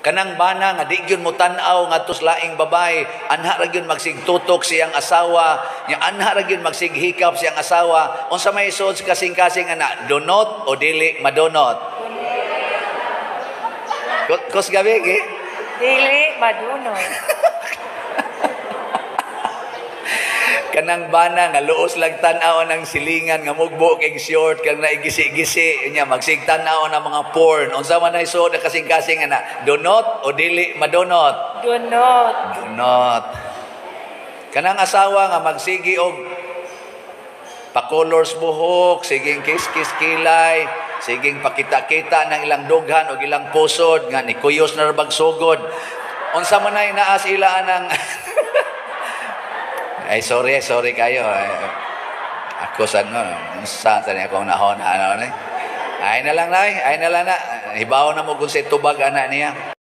Kanang bana nga di gyud mo tan-aw ngadto sa laing babay, anha ra gyud magsigtutok siyang asawa, nya anha ra gyud magsighikap siyang asawa. Unsa may suod sa kasing-kasing ana, donot o dili madonot? Kos gabi Dili madunot. Kanang bana nga luos lang tan-aw ng silingan nga mugbo kay short kang naigisi-gisi nya magsigtan-aw ng mga porn. Unsa man ay suod na kasing-kasing ana, donot o dili madonot? Dunot. Donot. Kanang asawa nga magsigi og pa-colors buhok, siging kiss-kiss kilay, siging pakita-kita ng ilang dughan o ilang pusod nga ni kuyos na rabag sugod. Unsa man ay naas ilaan ng ay sorry kayo. Ako sa saan sa niya akong nahon. Ay na lang na. Hibaw na mo kung si tubag anak niya.